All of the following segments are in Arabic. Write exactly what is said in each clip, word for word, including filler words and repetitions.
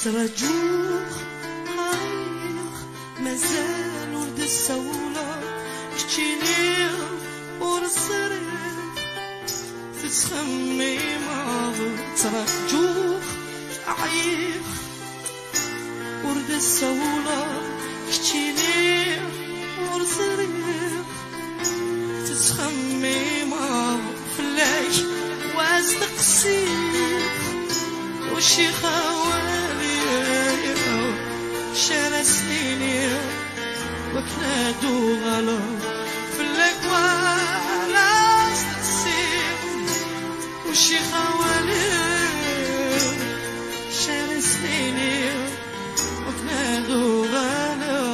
ترجوخ عايخ مازال ولد السولة كتشيني ورصريخ تتخمي ماضي ترجوخ عايخ ولد السولة كتشيني ورصريخ تتخمي ماضي فلاش واستقسيخ وشي خوالي شارع سنيني وكنادو غلا في الأكوان استقسيم وشي خوالي شارع سنيني وكنادو غلا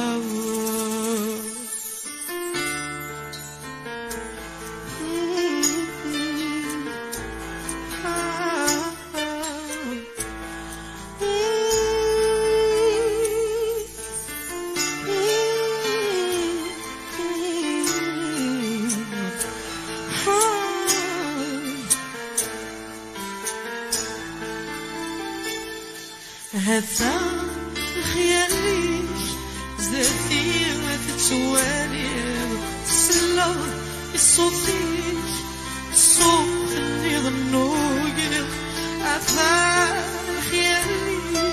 هذا خيالي زدتي ما تتوالي تسلى الصوتي الصوت اللي ظنوقي هذا خيالي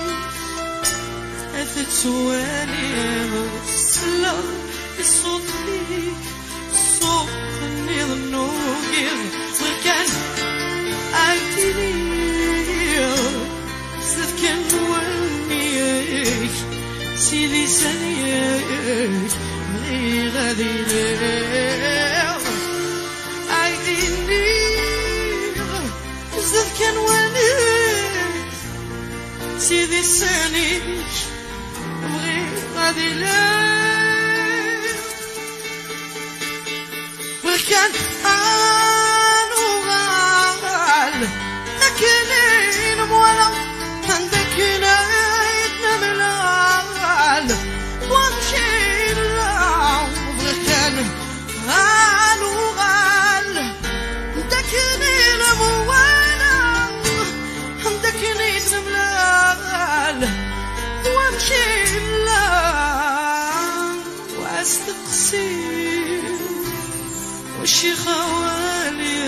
تتوالي تسلى الصوتي الصوت اللي ظنوقي وكان عايتني كان ونيك سيدي سنيك ملي غادي ليك عايديني زاد كان ونيك سيدي سنيك ملي غادي ليك وكان عنو غال لكنين مولا عندك نايتنا ملال وامشي العمر كان غال وغال عندك نينا موالا عندك نيتنا ملال وامشي العمر واستقسيم وشي خوالي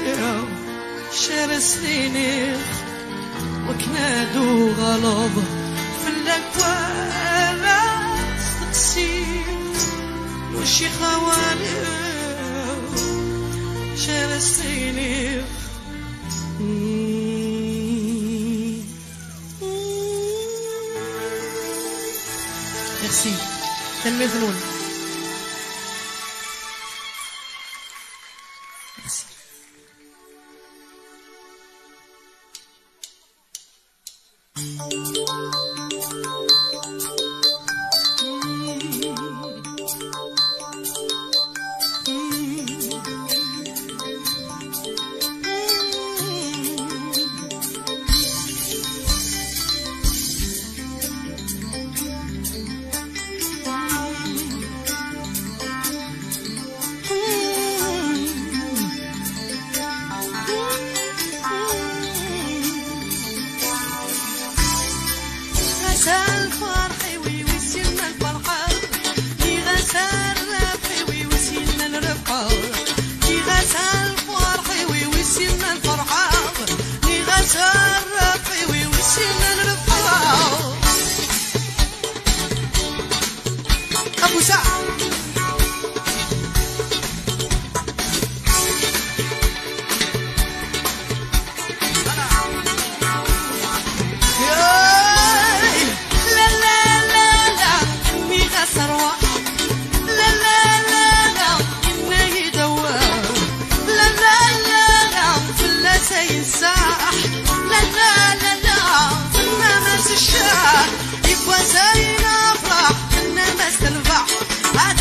شارع سنيني وكنادو غلظ في الأكوان استقسيم وشي خوالي شارع سنيني ميرسي تنمي فنون أبو سعد يبقى زينا فرح إنما استنفع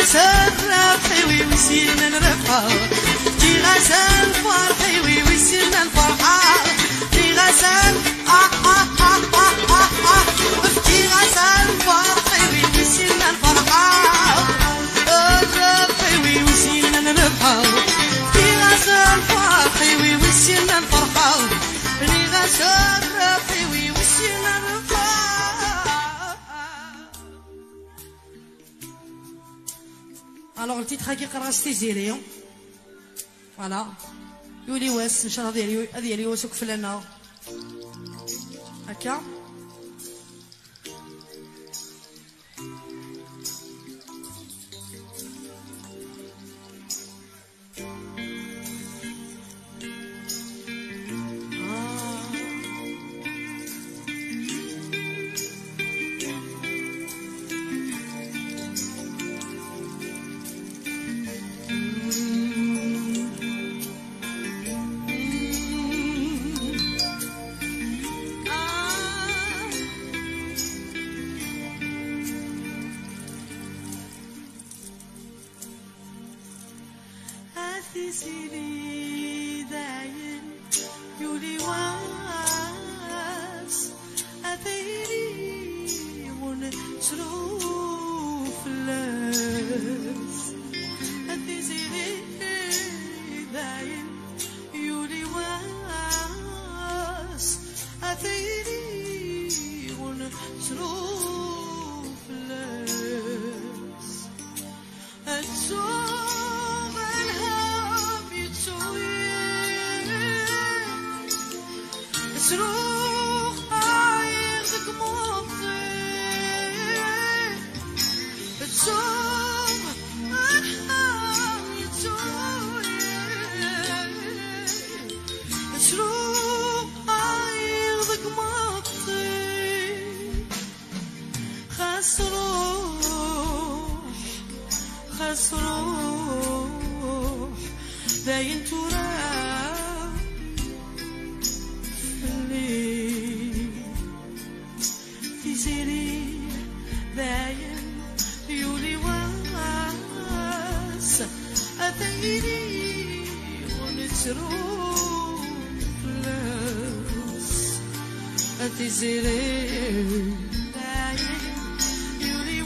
غسل فرحي ويسينا نرفع في غسل فرحي ويسينا الفرحة في غسل آه آه آه آه آه آه في غسل فرحي ويسينا الفرحة فرحي ويسينا نرفع في غسل فرحي ويسينا الفرحة في غسل فرحي ويسينا الفرحة. Alors le titre qui قرا ستيزيري فوالا يولي واس ان شاء الله ديالي ديالي واس وكفلنا هكا سيدي داين يولي واس أثيري ونسروف اللاس أثي سيدي داين يولي واس أثيري ونسروف اللاس تروح عايزك مطير تروح أنحام يتوير تروح عايزك مطير خاص روح خاص روح باين تراب باين يولي واس أثيري ونسروف لاس أثيري باين يولي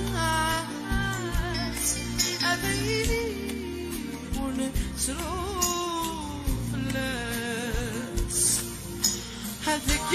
واس أثيري ونسروف لاس هذاك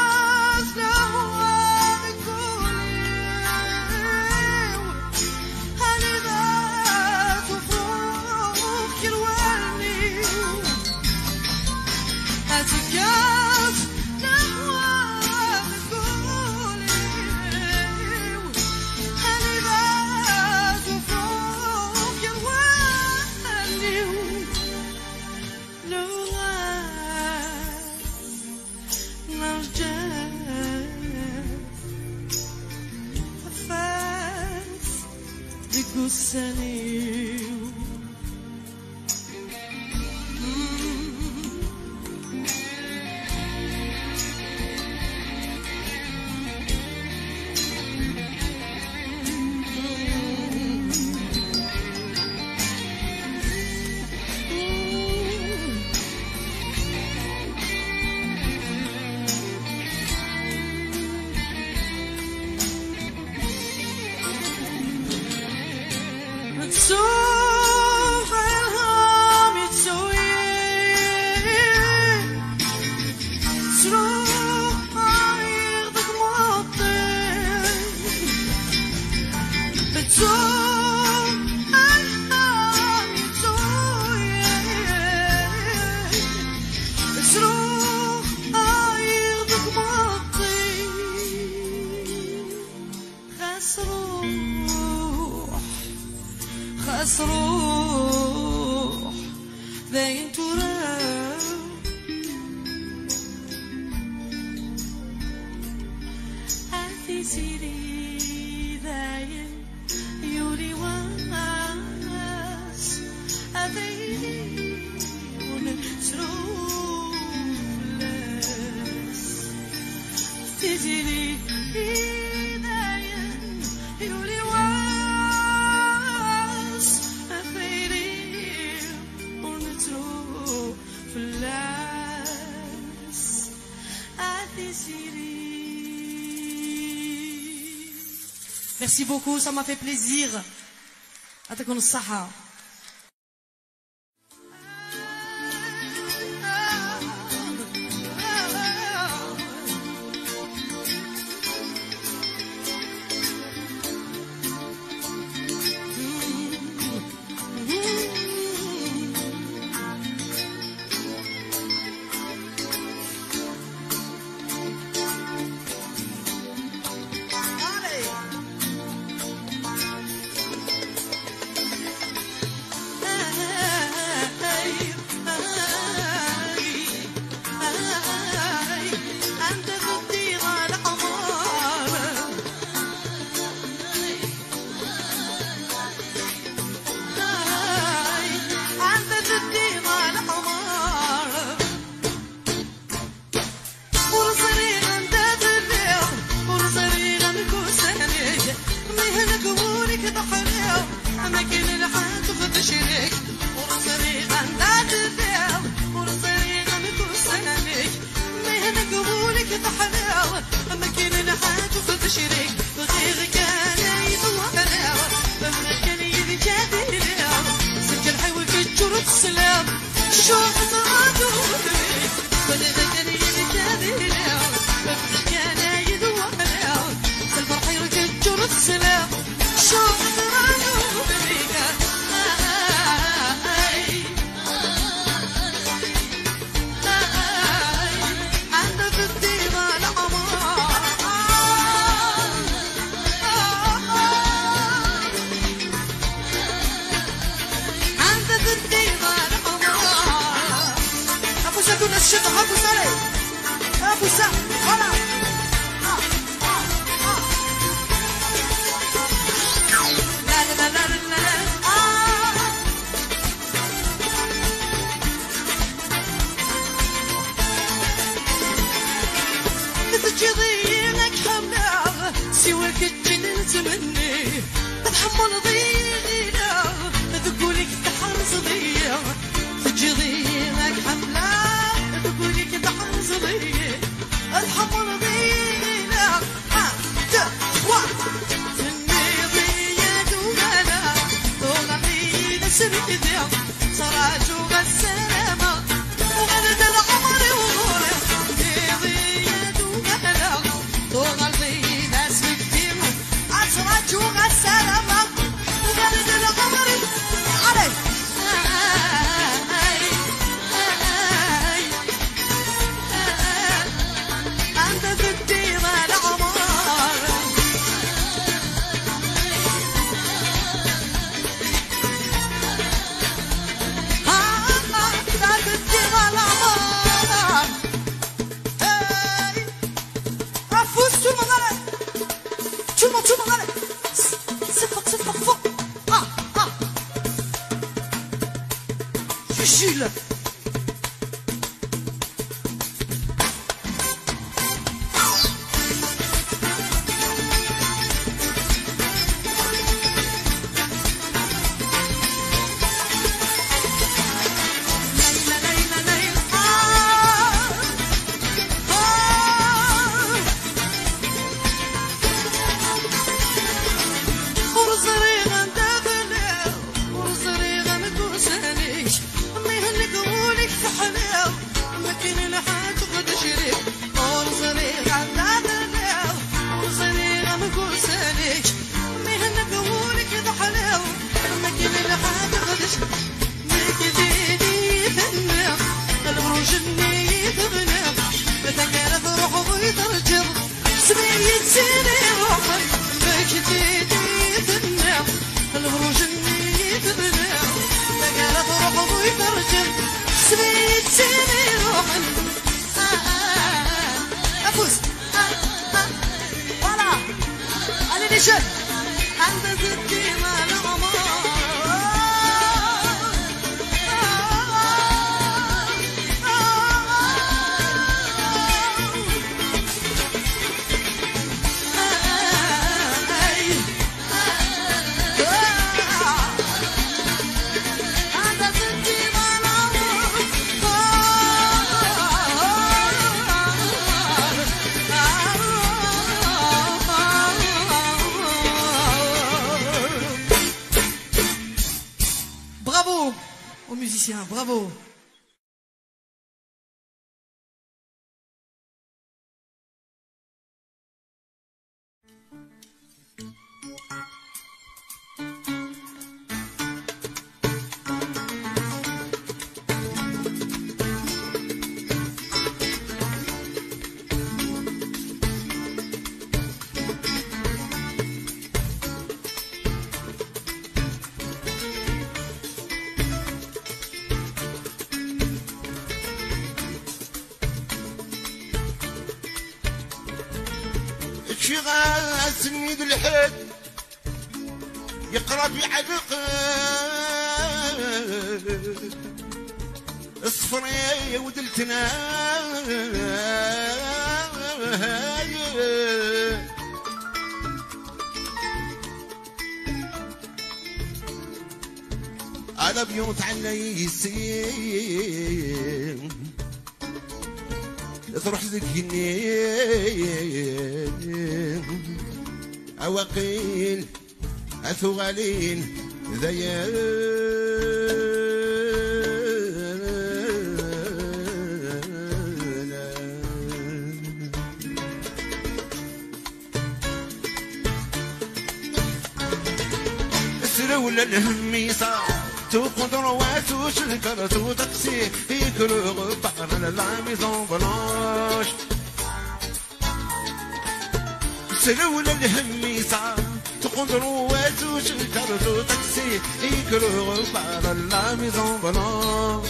Gusaniu روح باين تراب أثي سيري باين يولي واس أثيري ونسروف لاس تجري باين يولي واس Merci beaucoup, ça m'a fait plaisir. أعطيكم الصحة. aux musiciens. Bravo. شي غاسنيد الحد يقرب يعلق الصفرية ودلتنا على بيوت عنا يسيم تروح ذكينين عواقيل أثغالين ذيال سرول الهميصة تقدر واتوش الكرتو تقسي يكرو بحر لا ميزون بلانش سلول الهميصة تقدر واتوش الكرتو تقسي يكرو بحر لا ميزون بلانش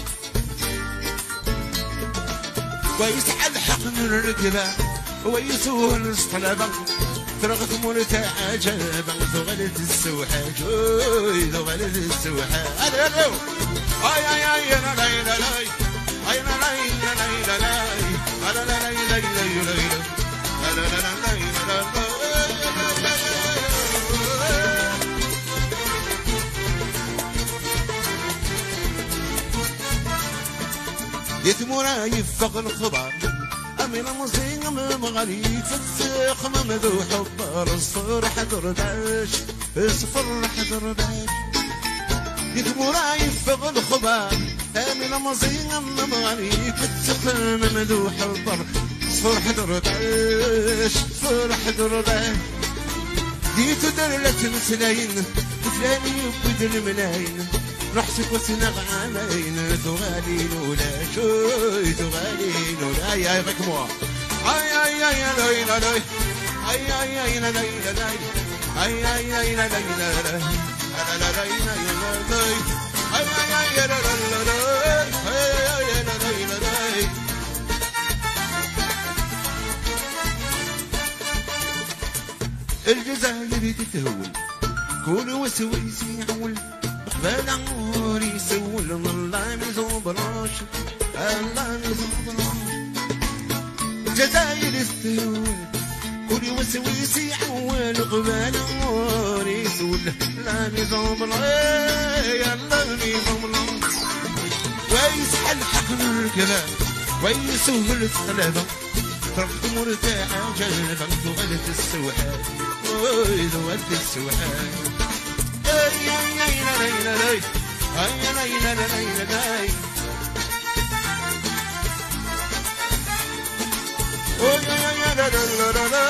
ويسعى الحقن الركبة ويسوه الصلبة ترغت مرتاح عجبا ثغلت السوحة جوي ثغلت السوحة الو الو اي اي اي لا لا لا لا اي لا لا لا لا لا لا لا لا لا لا لا لا يتمورا يفق الخبر من مزين مغالي فتسخ ممدو حبر الصفر حضر داش الصفر حضر داش يتمورا يفق الخبر من مزين مغالي فتسخ ممدو حبر الصفر حضر داش الصفر حضر داش ديتو درلت مسلاين فلاني يبدل الملاين نحسك وسنغ عمين تغالين ولا شوي تغالين ولا يا ركموا اي اي اي لا لا لا اي اي اي لا لا لا اي اي اي لا لا لا لا لا لا لا اي اي اي لا لا لا اي اي لا لا لا الجزائر تتهول كل وسويسي يعول بلا عمري يسول من الله ميزون بلاش الله ميزون بلاش الجزائر يستهول كل وسويس يعول قبل عمري يسول لا ميزون بلاش الله ميزون بلاش ويسحل حقن الكلام ويسهل الصلابة تركت مرتاحة جنبا ثغلت السوحات ثغلت السوحات اي اي اي لا لا لا اي لا لا لا لا اي لا لا لا لا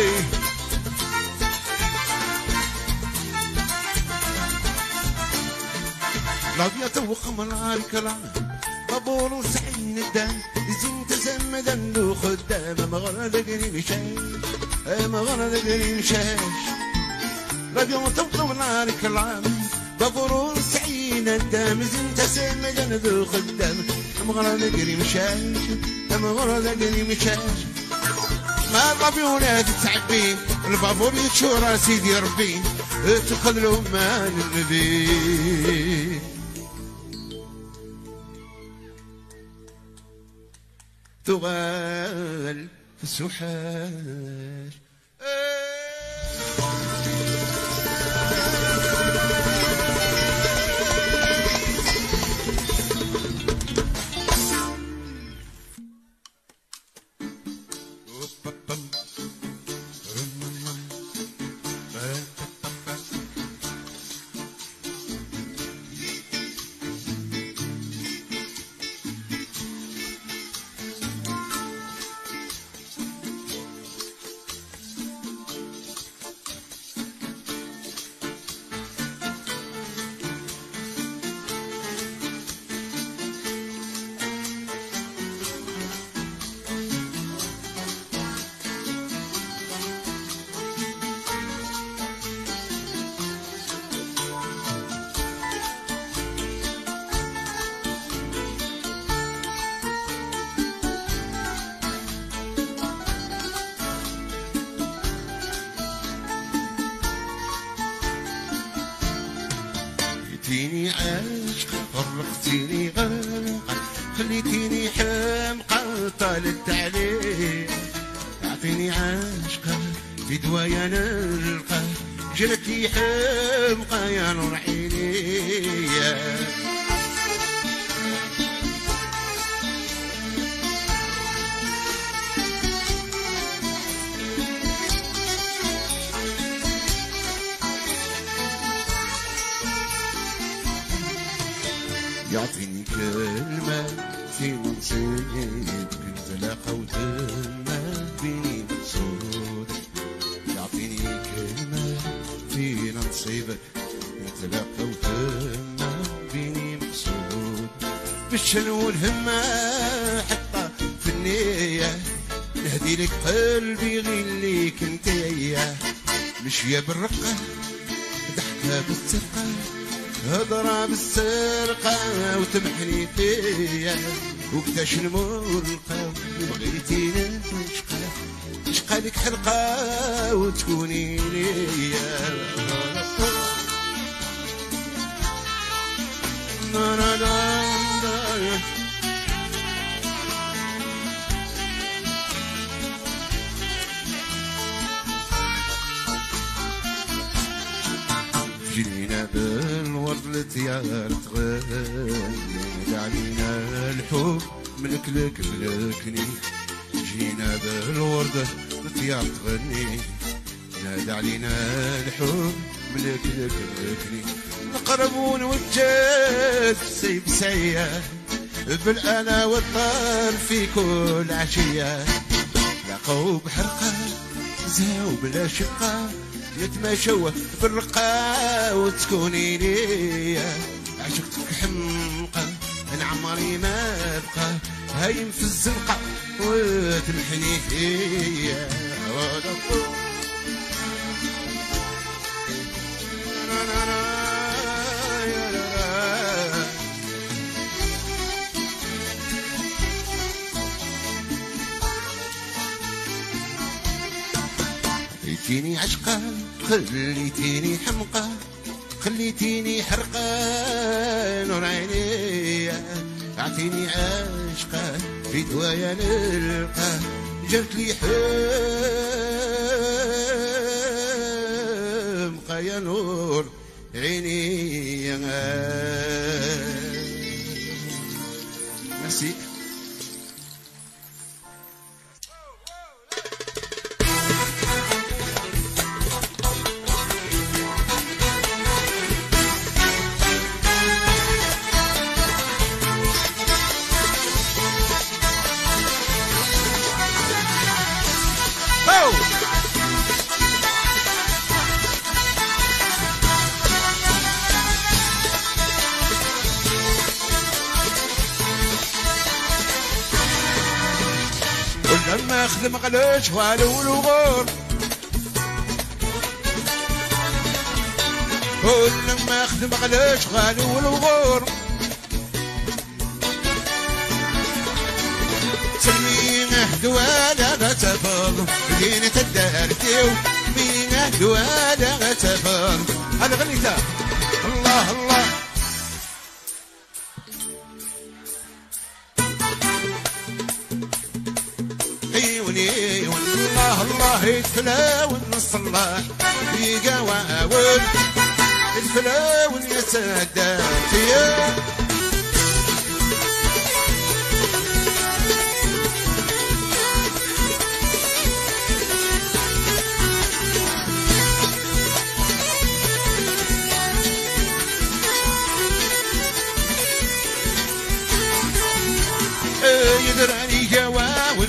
لا بيتوخ من الكلام طابور سعين الدم زين تزمدا له خدام مغرد قريب شاش مغرد قريب شاش راديو تبطل نارك العام بابور سعين الدم زين تسمى ذو خدام مغرد قريب شاش مغرد قريب شاش ما ربيونا تتعبين البابور يتشورى سيدي ربي تاخذ له مال النبي تغال في السحاش عطيتيني عشقة غرقتيني غرقة خليتيني حمقى طالت عليك عطيني عشقة في دوايا نلقى جرتي حمقى يا نور عيني يعطيني كلمة في نصيب كنت لاقى وتما بيني مقصود يعطيني كلمة في نصيبك كنت لاقى وتما بيني مقصود بالشنو والهمة حطها في النية نهدي لك قلبي غير ليك انتيا مشية بالرقة ضحكة بالثقة هضرة بالسرقة وتمحني فيا وقتاش الملقى بغيتي نشقى نشقى لك حلقة وتكوني ليا جينا بالورد لتيار تغني علينا الحب ملك لك ملكني جينا بالورد لتيار تغني نادى علينا الحب ملك لك ملكني نقربون والجد سيب سيا بالانا والطار في كل عشيه لقوا بحرقه زاو بلا شقه نتماشوا بالرقة وتكوني ليا عشقتك حمقى انا عمري ما ابقى هايم في الزنقة وتمحني فيا خليتيني عشقة خليتيني حمقى خليتيني حرقة نور عيني اعطيني عشقة في دوايا نلقى جرت لي حمقى يا نور عيني ميرسي لما اخدم على شوال والغور لما اخدم على شوال والغور سمينه دوالا غتفض مدينة الدارتيو مينه دوالا غتفض هذا غنيته الله الله والله الله يتفلا ونصلح في قواول الفلا ونسدات يا يدراني قواول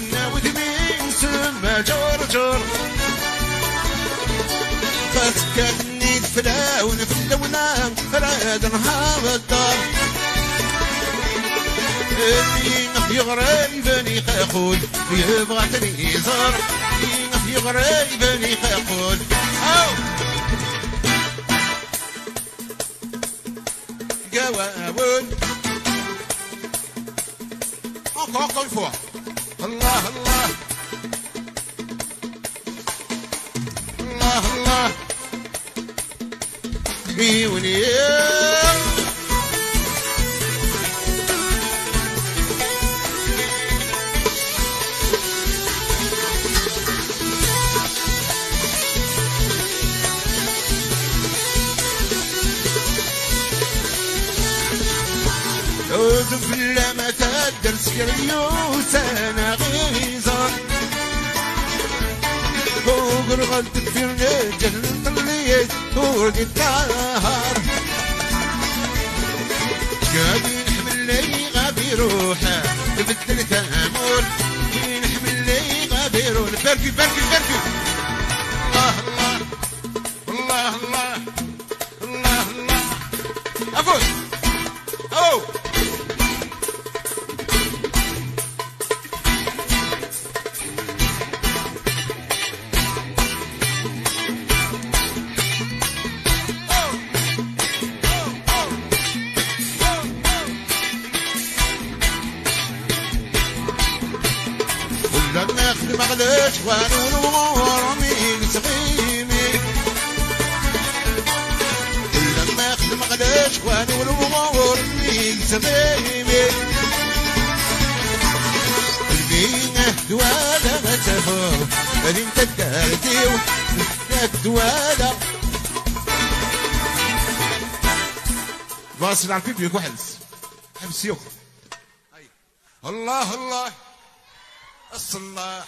جور جور فسكتني الفلا ونفلا ونام فراد نهار الدار اللي يغريبني خاخول يبغى تليزر يغريبني خاخول قواول encore une fois الله الله الله الله بيوني وذف لما تقدر سكريوس انا غيظة فوق الغلط في الرجل طليت فوق الدهر قاعد ينحمل لي غابي روحه تبدل تامر ينحمل لي غابي روحه بركي بركي بركي الله الله الله الله الله الله أفوز أو ولا ناخذ مغلاش وانو نور مين سقيمي ولا ناخذ مغلاش وانو نور مين سقيمي البينة دوالا ما تفور هذي انت الدارتي دوالا باصل على البيبي وحلس حبس يوم الله الله الصلاح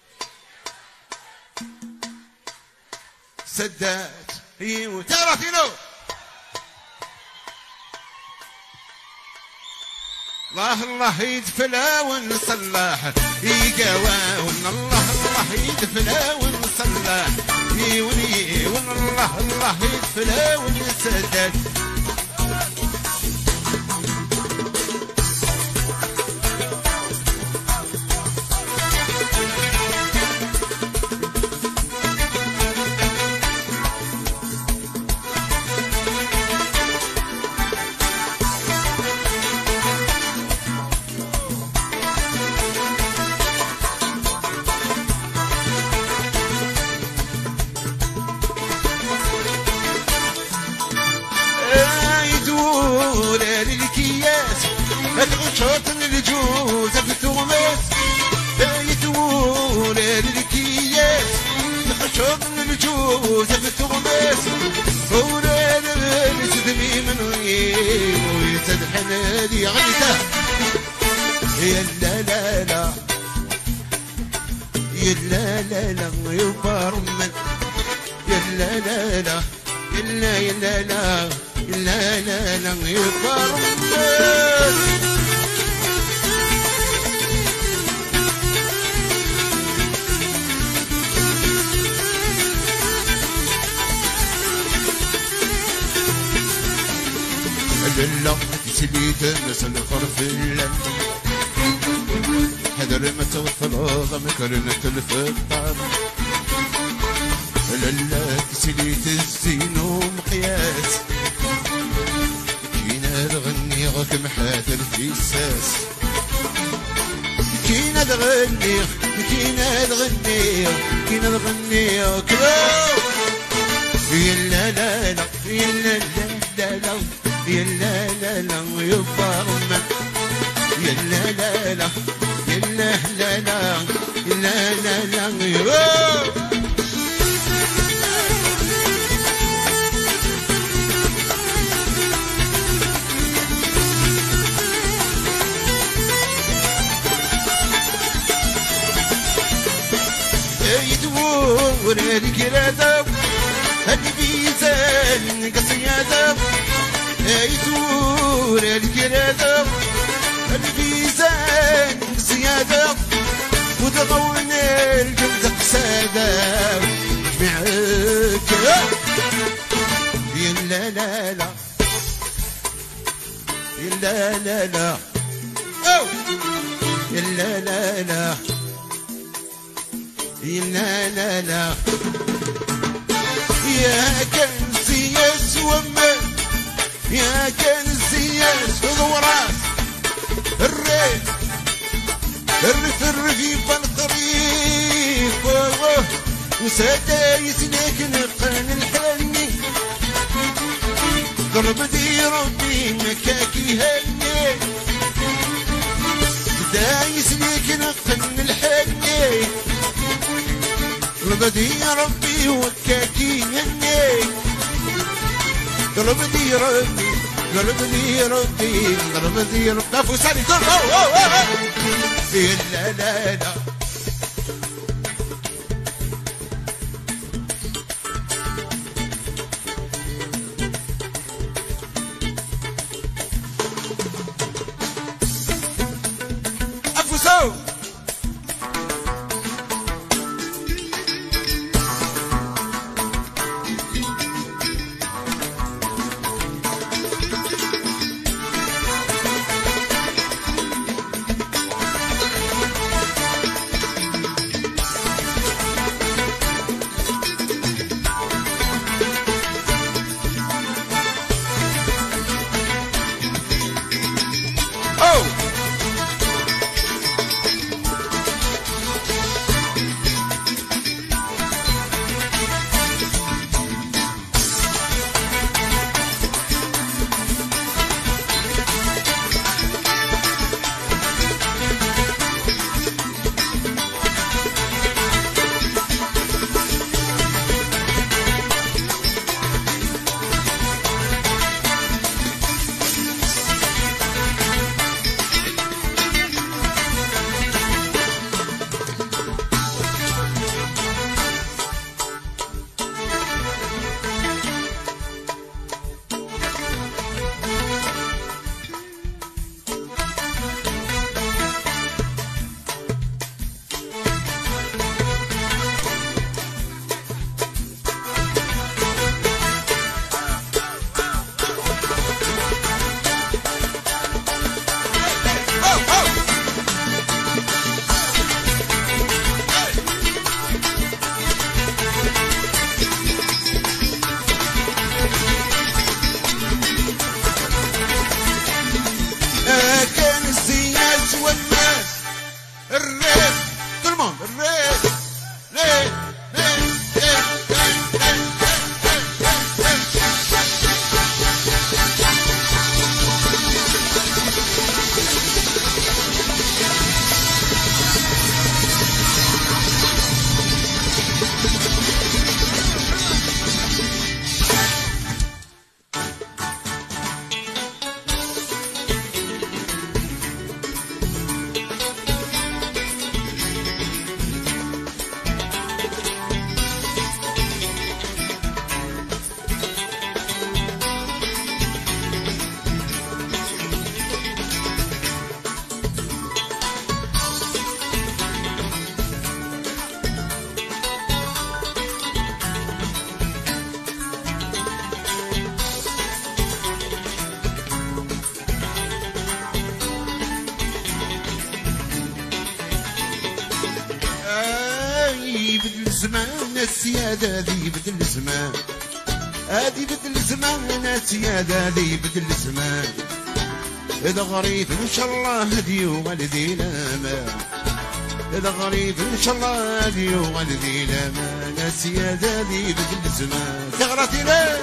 سدات ايوه تعرف ينو الله الله يدفلا ونصلح يقوى ون الله الله يدفلا ونصلح يوني ون الله الله يدفلا ونسدد شوط الجوز في تغمس يتول الكياس شوط الجوز في تغمس ولا نسدمي من ويسد حنادي غيته يا لا لا لا يا لا لا لا يبرمن يا لا لا لا يا يا لا لا لا لا لا يبرمن لله تسليت الناس الخرف اللم حذر ما توصل عظم كرنة الفطام لله تسليت الزين ومقياس كينا تغني غاك محاثر في الساس كينا تغني كينا تغني كينا تغني كلاو يلا لا لا يلا لا لا يا لا لا لا يبرم يا لا لا لا يا لا لا لا يا لا لا لا يبرم يدور الكرادة هدي بيزان قصيادة يدور الكرادة الميزان زيادة وتضون الجلد قسادة جمعك يا لا لا لا يا لا لا لا يا لا لا لا يا لا لا لا يا كنزي يا سومن يا كنزي يا ثورات الريف الريف الرفيف الخريف وسدايس ليك نقن الحني ضربتي ربي مكاكي هني سدايس ليك نقن الحني ضربتي ربي وكاكي هني ضربتي ربي قلبي يردي قلبي يردي دافو سالي قول أو أو أو لا لا لا أفوسو الزمان السيادة ذي بدل الزمان هادي بدل الزمان السيادة ذي بدل الزمان إذا غريب إن شاء الله هدي والدي الأمان إذا غريب إن شاء الله هدي والدي الأمان السيادة ذي بدل الزمان ثغرتي ليه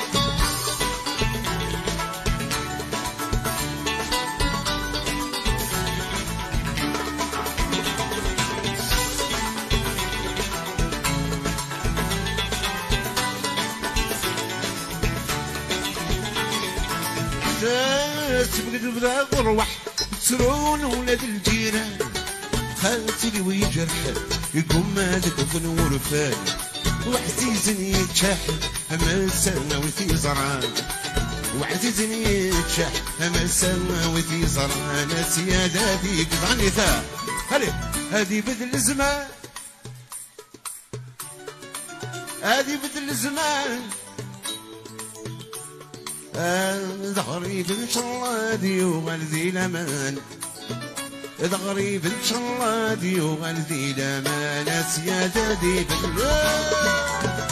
سبقت بدا غروح تسرون ولاد الجيران خالتي لي ويجرح يقوم هذاك بنور فان وعزيزني يتشاح اما سنة وثي زرعان وعزيزني يتشاح اما سنة وثي زرعان سيادة هذيك عني ثا هلي هذي بدل الزمان هذي بدل الزمان إذا غريب إن شاء الله دي وغلذي الأمان إذا غريب إن شاء الله دي وغلذي الأمان سيادة دي بالله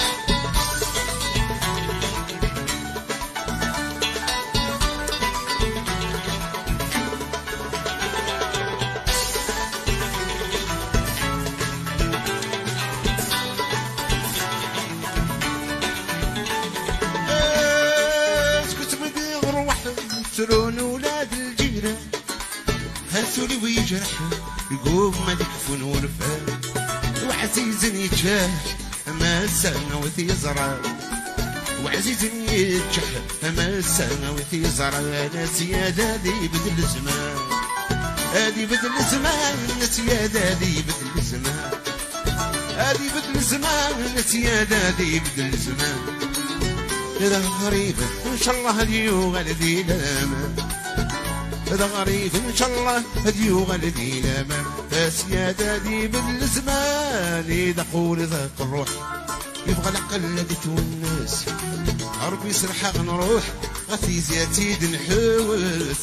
يسرون ولاد الجيران هاتولي ويجرح يقوم ملك فنون فان وعزيز يتشاه ما سنة وثي زرع وعزيز يتشح أما السنة في زرعنا سيادة دي بدل الزمان هادي بدل الزمان سيادة دي بدل الزمان هادي بدل الزمان سيادة دي بدل الزمان هذا غريب إن شاء الله هديو غالدي لامان هذا غريب إن شاء الله هديو غالدي لامان سيادة دي بدل الزمان إذا قول ذاك الروح يبغى العقل الذي تونس ربي يسرحها غنروح غثي زياتيد نحوس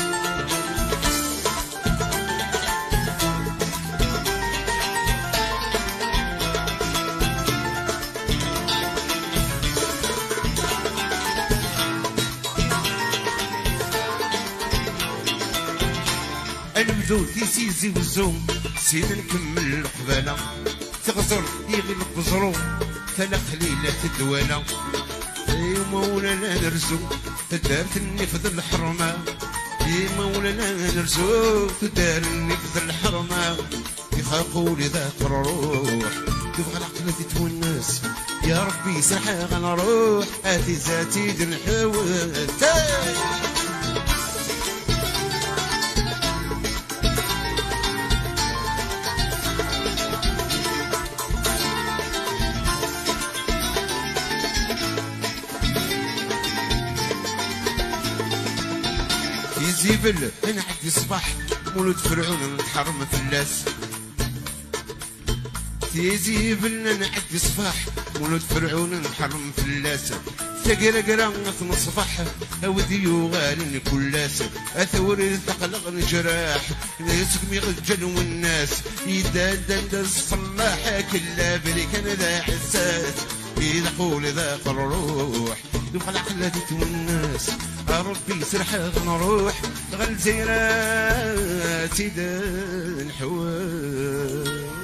نبدو تيسيزي والزوم سينا نكمل القبالة تغزر يغي القزرو ثلاث خليلة الدوالة يا مولانا نرزو تدارت النفذ الحرمة يا مولانا نرزو تدار النفذ الحرمة يخافوا لي ذاك الروح تبغى العقل تتونس يا ربي سرحة غنروح هاتي ذاتي دنحوس زيبل نعدي صباح مولود فرعون نتحرم في اللاس زيبل نعدي صباح مولود فرعون نتحرم في اللاس تقرقرا نصن صباح اوديو غالي كلاس اثوري ثقلق نجراح يسكم يغجل والناس يدادن الصلاح كلا بلي كان ذا حساس إذا قول ذاك الروح يبغى العقل تونس ربي سرحة غنروح غنزيرات سيد الحواس